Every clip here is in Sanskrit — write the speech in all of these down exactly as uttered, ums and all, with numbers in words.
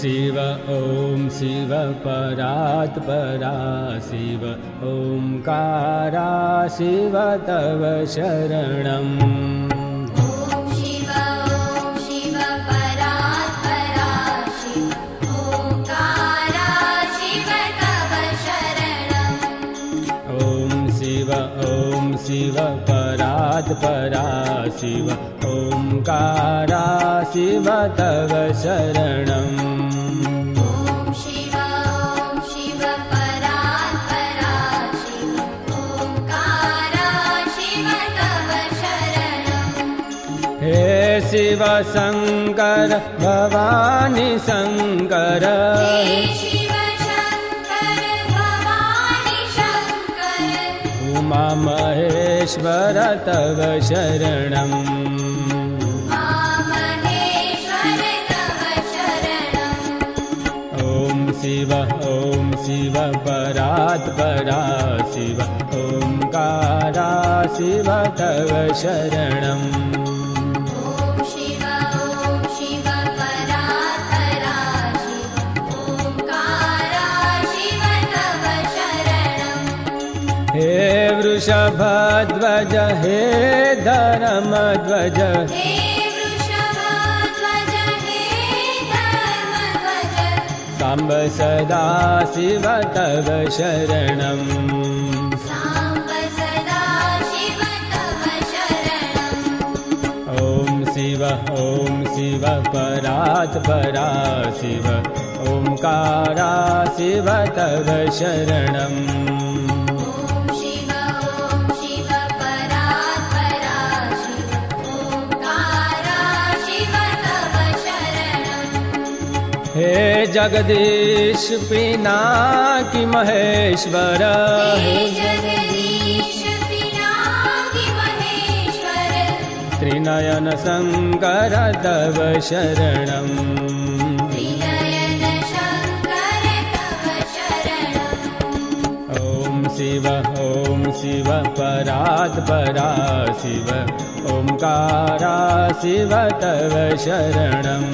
शिव ॐ शिव परात् परा शिव ओंकारा शिव तव शरणम्। ॐ शिव परात् परा शिव ओंकारा शिव तव शरणम्। ॐ शिव ॐ शिव परात् परा शिव ओंकारा शिव तव शरणम्। हे शिव शंकर भवानी शंकर उमा महेश्वर तव शरणम्। ॐ शिव ॐ शिव परात् परा शिव ओंकारा शिव तव शरणम्। हे वृषभध्वज हे धर्मध्वज सांब सदा शिव तव शरणम्। ॐ शिव ॐ शिव परात् परा शिव ओंकारा शिव तव शरणम्। हे जगदीश पिनाकी महेश्वर हे जगदीश पिनाकी महेश्वर त्रिनयन शंकर तव शरणम्। त्रिनयन शंकर तव शरणम्। ॐ शिव ॐ शिव परात् परा शिव ओंकारा शिव तव शरणम्।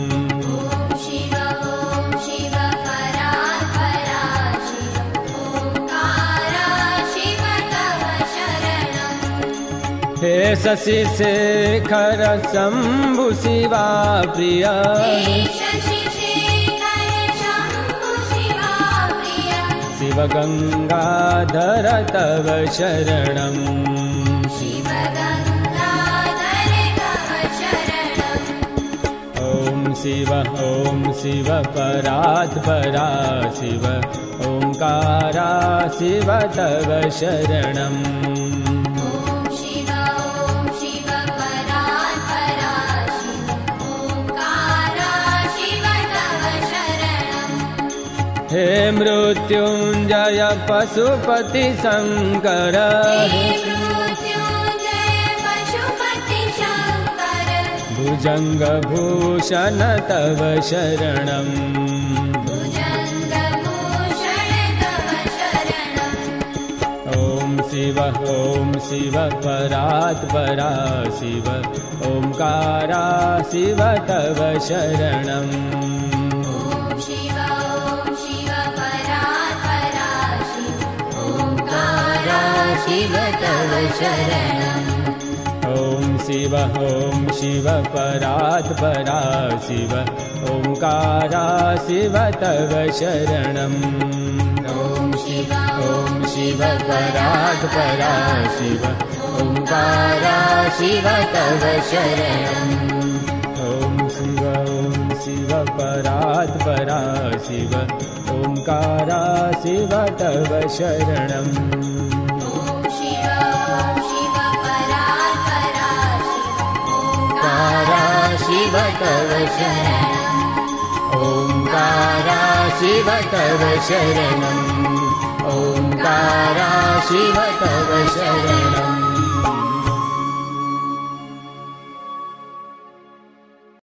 हे शशि शेखर शंभु शिवा प्रिय शिव गंगाधर तव शरणम्। ॐ शिव ॐ शिव परात् परा शिव ओंकारा शिव तव शरणम्। हे मृत्युंजय पशुपति शंकर भुजंग भूषण तव शरणम्। ॐ शिव ॐ शिव परात् परा शिव ओंकारा शिव तव शरणम्। शिव तव शरणम्। ॐ शिव ॐ शिव परात् परा शिव ओंकारा शिव तव शरणम्। ॐ शिव ॐ शिव परात् परा शिव ओंकारा शिव तव शरणम्। ॐ शिव ॐ शिव परात् परा शिव ओंकारा शिव तव शरणम्। शिव तव शरणम्। ओंकारा शिव तव शरणम्। ओंकारा शिव तव शरणम्।